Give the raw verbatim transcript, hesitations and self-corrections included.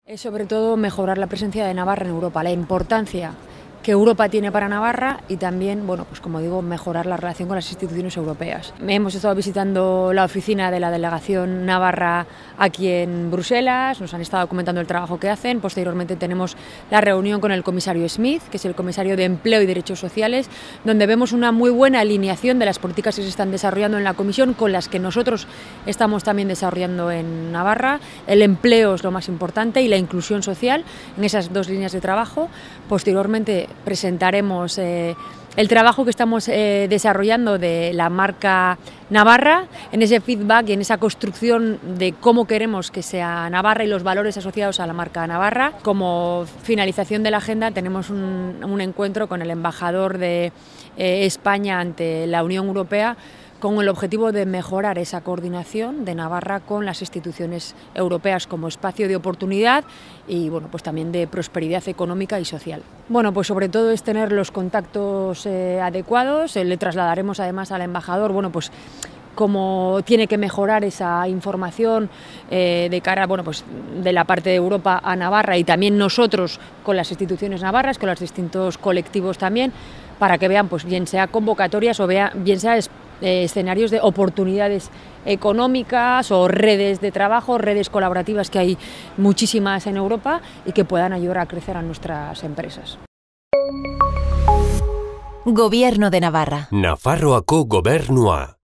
Es sobre todo mejorar la presencia de Navarra en Europa, la importancia que Europa tiene para Navarra y también, bueno, pues como digo, mejorar la relación con las instituciones europeas. Hemos estado visitando la oficina de la delegación navarra aquí en Bruselas, nos han estado comentando el trabajo que hacen. Posteriormente tenemos la reunión con el comisario Smith, que es el comisario de Empleo y Derechos Sociales, donde vemos una muy buena alineación de las políticas que se están desarrollando en la Comisión con las que nosotros estamos también desarrollando en Navarra. El empleo es lo más importante y la inclusión social en esas dos líneas de trabajo. Posteriormente presentaremos eh, el trabajo que estamos eh, desarrollando de la marca Navarra, en ese feedback y en esa construcción de cómo queremos que sea Navarra y los valores asociados a la marca Navarra. Como finalización de la agenda tenemos un, un encuentro con el embajador de eh, España ante la Unión Europea, con el objetivo de mejorar esa coordinación de Navarra con las instituciones europeas como espacio de oportunidad y bueno, pues también de prosperidad económica y social. Bueno, pues sobre todo es tener los contactos eh, adecuados. Le trasladaremos además al embajador, bueno, pues cómo tiene que mejorar esa información eh, de cara, bueno, pues de la parte de Europa a Navarra y también nosotros con las instituciones navarras, con los distintos colectivos también, para que vean, pues bien sea convocatorias o vea, bien sea Eh, escenarios de oportunidades económicas o redes de trabajo, redes colaborativas que hay muchísimas en Europa y que puedan ayudar a crecer a nuestras empresas. Gobierno de Navarra. Nafarroako gobernua.